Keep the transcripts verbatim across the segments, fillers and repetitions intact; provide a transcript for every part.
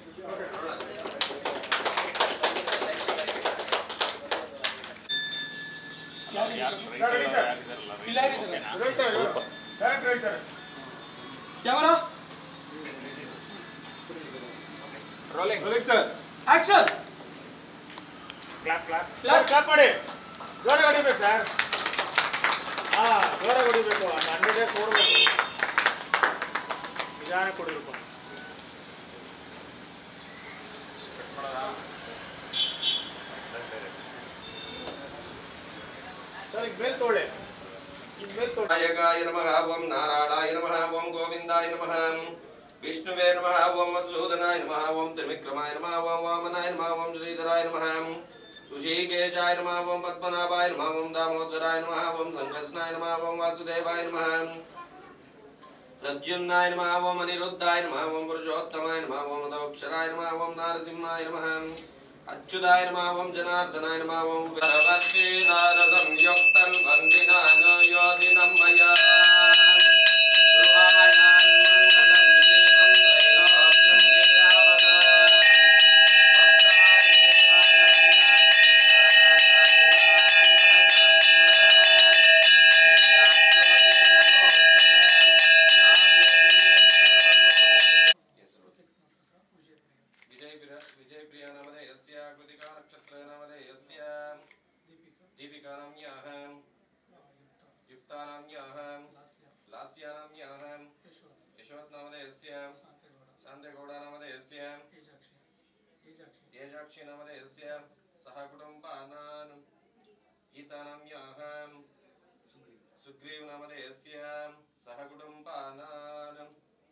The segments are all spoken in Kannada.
Camera rolling rolling sir action clap clap clap clap ಮಾಡಿ ಜೋರಾಗಿ ಹೊಡಿಬೇಕು ಸರ್ ಹಾ ಜೋರಾಗಿ ಹೊಡಿಬೇಕು ಹಂಡ್ರೆಡ್ ಡೇಸ್ ಓಡಬೇಕು ನಿಧಾನ ಕೊಡಬೇಕು ಸರ್ ಈಗ ಮೇಲ್ ತೋಳೆ ಈಗ ಮೇಲ್ ತೋಳೆ ನಾಯಕಾಯ ನಮಃ ಓಂ ನಾರಾಯಣಾಯ ನಮಃ ಓಂ ಗೋವಿಂದಾಯ ನಮಃ ವಿಷ್ಣುವೇ ನಮಃ ಓಂ ಮಧುಸೂದನಾಯ ನಮಃ ಓಂ ತ್ರಿವಿಕ್ರಮಾಯ ನಮಃ ಓಂ ವಾಮನಾಯ ನಮಃ ಓಂ ಶ್ರೀಧರಾಯ ನಮಃ ಋಷಿಕೇಶಾಯ ನಮಃ ಓಂ ಪದ್ಮನಾಭಾಯ ನಮಃ ಓಂ ದಾಮೋದರಾಯ ನಮಃ ಓಂ ಸಂಕರ್ಷಣಾಯ ನಮಃ ಓಂ ವಾಸುದೇವಾಯ ನಮಃ ಪ್ರದ್ಯುಮ್ನಾಯ ನಮಃ ಓಂ ಅನಿರುದ್ಧಾಯ ನಮಃ ಓಂ ಪುರುಷೋತ್ತಮಾಯ ನಮಃ ಓಂ ಮದೋಕ್ಷರಾಯ ನಮಃ ಓಂ ನಾರಸಿಂಹಾಯ ನಮಃ ಅಚ್ಯುತಾಯ ನಮಃ ಓಂ ಜನಾರ್ದನಾಯ ನಮಃ ಓಂ ಭಗವತಿ ನಾರದಂ ಯುಕ್ತಂ ವಂದಿನಾನ ಯೋಧಿನಂ ಮಯಾ येजाक्षी नामधेयस्य सह कुटुम्बानां गीतानाम्याहं सुग्रीव नामधेयस्य सह कुटुम्बानां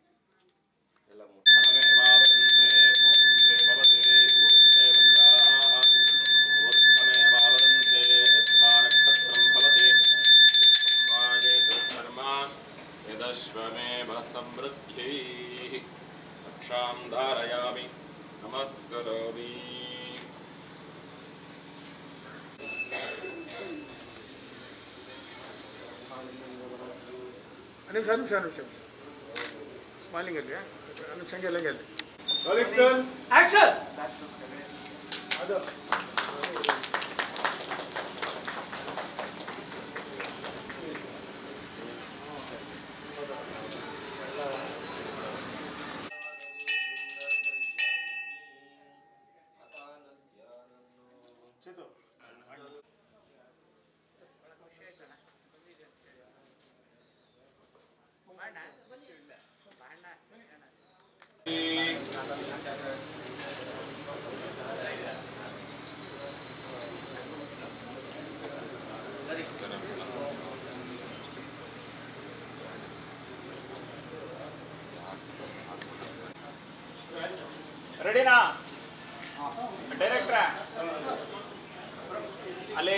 यदश्वमेव समृद्धिः रक्षां धारयामि नमस्करोमि निमिष निमिष निमिष स्माइलिंग ಅಲ್ಲಿ ನಿಮಿಷ ಹಂಗೆ ಹಂಗೆ ಅಲ್ಲಿ ರೋಲಿಂಗ್ ಸರ್ ಆಕ್ಷನ್ ಅದು ರೆಡಿನಾ ಡೈರೆಕ್ಟ್ರ ಅಲ್ಲಿ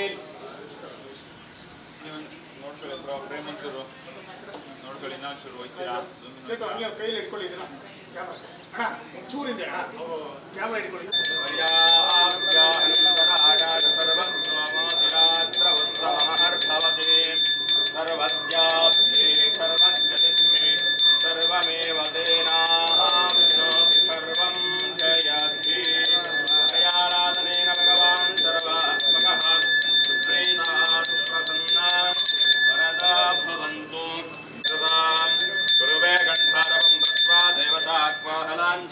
ನೋಡ್ಕೊಳ್ಳಿ ಬ್ರೋ ಫ್ರೇಮ್ ಒಂಚೂರು ನೋಡ್ಕೊಳ್ಳಿ ಇನ್ನೂ ಒಂಚೂರು ಹೋಗ್ತೀರಾ ಹಂಗೆ ಕೈಲಿ ಇಟ್ಕೊಂಡಿದ್ದೀರಾ ಕ್ಯಾಮ್ರಾ ಅಣ್ಣ ಒಂಚೂರಿಂದ ಅವರು ಕ್ಯಾಮ್ರಾ ಇಟ್ಕೊಳ್ಳಿ ಸರ್ವಸ್ಯಾಪ್ತಿ ಸರ್ವಸ್ಯತಿಸ್ಮೆ ಸರ್ವಮೇವ ತೇನಾಪ್ನೋತಿ ಸರ್ವಂ ಜಯತಿ ದಯಾರಾಧನೇನ ಭಗವಾನ್ ಸರ್ವಾತ್ಮಕಃ ಸುಪ್ರೀತಾತ್ ಪ್ರಸನ್ನಾತ್ ವರದಾ ಭವಂತು ಸರ್ವಾಂ ಕುರುವೇ ಗಂಧಾರವಂ ದತ್ವಾ ದೇವತಾಕ್ವಾಹಲಾಂಚ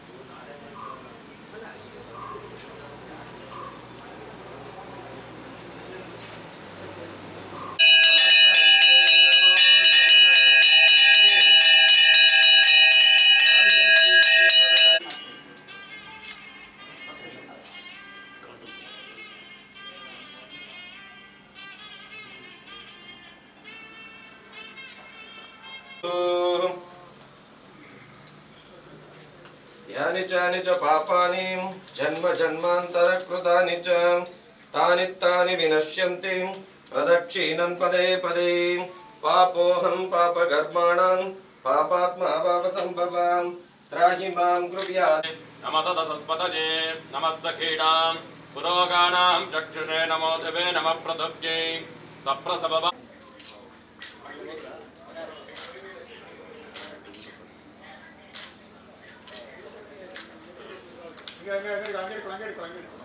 यानि चानि च पापानि जन्म जन्मान्तरकृतानि च तानि तानि विनश्यन्ति प्रदक्षिणन् पदे पदे पापोऽहं पापकर्माणां पापात्मा पापसम्भवां त्राहि मां कृपयात् नमः ततस्पतये नमः सखीडां पुरोगाणां चक्षुषे नमो दिवे नमः प्रतुभ्यै सप्रसभव ಹಿಂಗೆ ಹಂಗೆ ಹಂಗೆ ಹಂಗೆ ಇಟ್ಕೊಳ್ಳಿ ಹಂಗೆ ಇಟ್ಕೊಳ್ಳಿ ಹಂಗೆ ಇಟ್ಕೊಳ್ಳಿ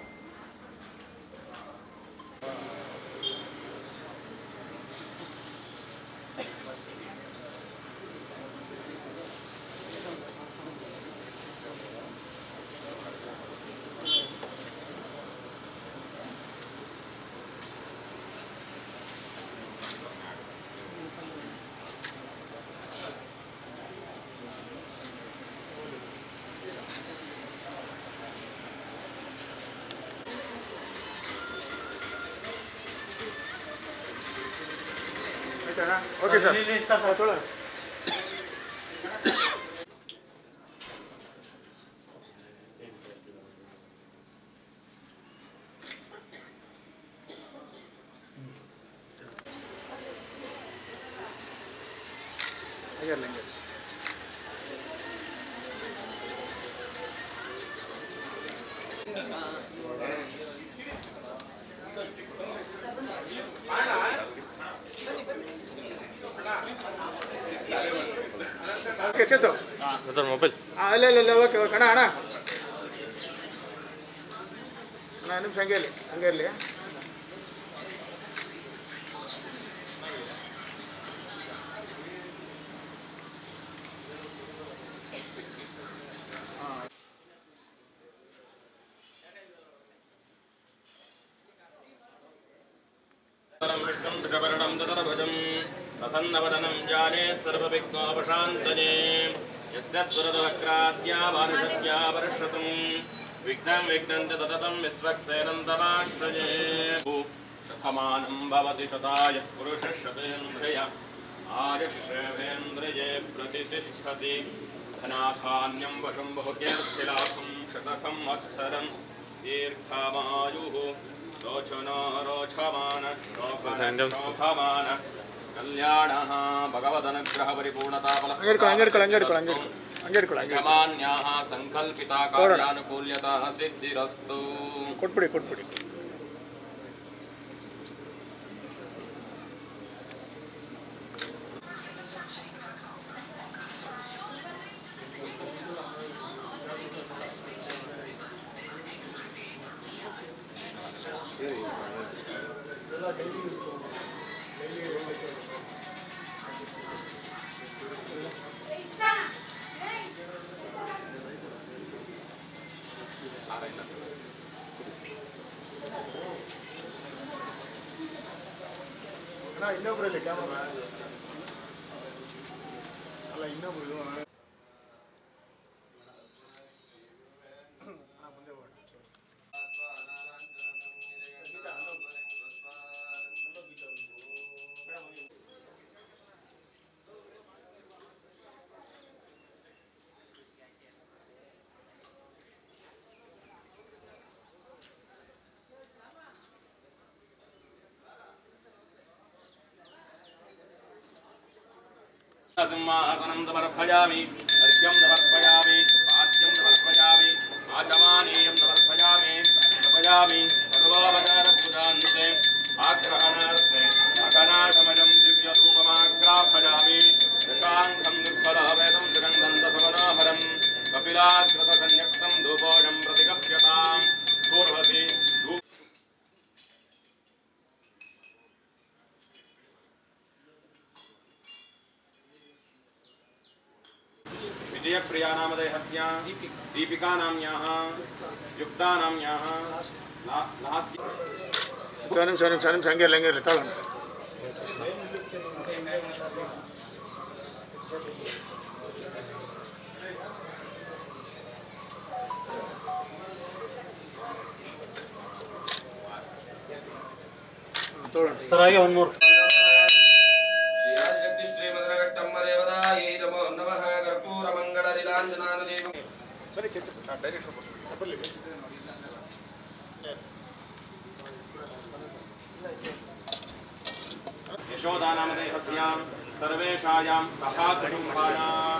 ಓಕೆ ಸರ್ ತೊಗೊಳ್ಳಿ ಹಂಗೆ ಹಂಗೆ ಓಕೆ ಚೇತು ಮೊಬೈಲ್ ಅಲ್ಲ ಇಲ್ಲ ಇಲ್ಲ ಓಕೆ ಓಕೆ ಅಣ್ಣ ಅಣ್ಣ ಅಣ್ಣ ನಿಮಿಷ ಹಂಗೆ ಇರಲಿ ಹಂಗೆ ಇರಲಿ प्रसन्नवदनं जानेत् सर्वविघ्नोपशान्तये यस्यद्वरदवक्राद्या वारुषद्या वर्षतुं विघ्नं विघ्नं च तततं विश्वक्सेनं तमाश्रये शतमानं भवति शताय पुरुषः शतेन्द्रिय आयुष्येवेन्द्रिये प्रतिष्ठति धनाधान्यं वशं बहुकीर्तिलाभं शतसंवत्सरं दीर्घमायुः रोचनो रोचमान शोभमान कल्याणः भगवदनुग्रह परिपूर्णता फलमान्याः संकल्पिता कार्यानुकूल्यता सिद्धिरस्तु ಕೊಟ್ಬಿಡಿ ಕೊಟ್ಬಿಡಿ ಅಣ್ಣ ಇನ್ನೊಬ್ರಲ್ಲಿ ಕ್ಯಾಮರಾ ಅಲ್ಲ ಇನ್ನೊಬ್ರು ಅಣ್ಣ ಮುಂದೆ ಹೋಗೋಣ सिंहासनं समर्पयामि अर्घ्यं समर्पयामि पाद्यं समर्पयामि आचमानीयं समर्पयामि समर्पयामि सर्वोपचारपूजान्ते आग्रहणार्थे अघनाशमनं दिव्यधूपमाग्रापयामि दशाङ्गं निर्फलवेदं त्रिगन्धं दशमनोहरं कपिलाग्रतसंयुक्तं धूपोऽयं प्रतिगप्यतां पूर्वति विजयप्रिया नामधेयस्या दीपिका नाम्याः युक्ता नाम्याः लास्य ನಿಮಿಷ ನಿಮಿಷ ನಿಮಿಷ ಹಂಗೆ ಇರಲಿ ಹಂಗೆ ಇರಲಿ ತಗೊಳ್ಳೋಣ ತಗೊಳ್ಳೋಣ ಸರ್ ಹಾಗೆ ಒಂದು ಮೂರು ಶ್ರೀ ಶ್ರೀಮದ್ರಘಟ್ಟಮ್ಮ ದೇವದಾಯೈ ನಮೋ ನಮಃ ಕರ್ಪೂರ ಮಂಗಳ ನೀಲಾಂಜನಾನುದೇವ ಬನ್ನಿ ಚೆಟ್ಟು ಡೈರೆಕ್ಟ್ ಬರಲಿ यशोदानामधेयस्यां सर्वेषायां सहा कुटुम्बानां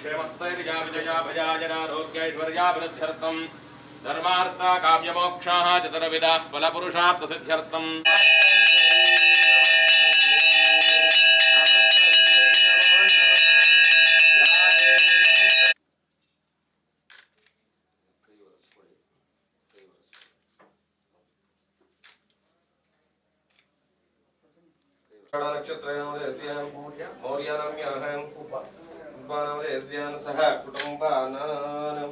क्षेमस्थैर्याविजयाभयाजनारोग्यैश्वर्याभिवृद्ध्यर्थम् धर्मार्थ काम्यमोक्षाः चतुर्विधाः फलपुरुषार्थसिद्ध्यर्थम् नक्षत्रेण मौर्यानाम्याहम् उपानामदेस्यान् सह कुटुम्बानाम्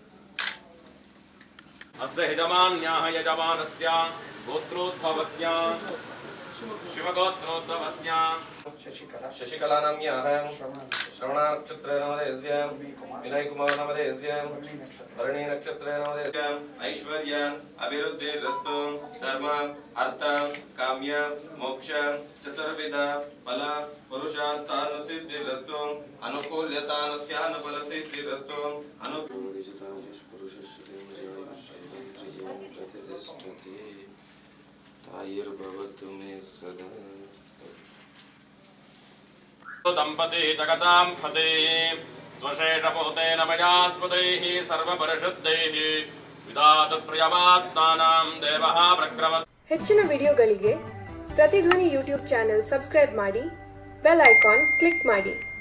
अस्य यजमान्याः यजमानस्य गोत्रोद्भवस्य शिवगोत्रोद्भवस्य शशिकलानाम्याहम् श्रवणनक्षत्रेण विनयकुमारनामधेयस्याम् भरणी नक्षत्रेण ऐश्वर्यान् अभिवृद्धिरस्तु धर्म अर्थ काम्य मोक्ष चतुर्विध फल पुरुषार्थानुसिद्धिरस्तु अनुकूल्यतानुस्यानुफलसिद्धिरस्तु आयुर्भवतु मे सदा दंपती जगतां फते स्वशेषपोतेन मयास्पदैः सर्वपरिशुद्धैः विधातुप्रियमात्मानां देवः प्रक्रमत् ಹೆಚ್ಚಿನ ವಿಡಿಯೋಗಳಿಗೆ ಪ್ರತಿಧ್ವನಿ ಯೂಟ್ಯೂಬ್ ಚಾನೆಲ್ ಸಬ್ಸ್ಕ್ರೈಬ್ ಮಾಡಿ ಬೆಲ್ ಐಕಾನ್ ಕ್ಲಿಕ್ ಮಾಡಿ।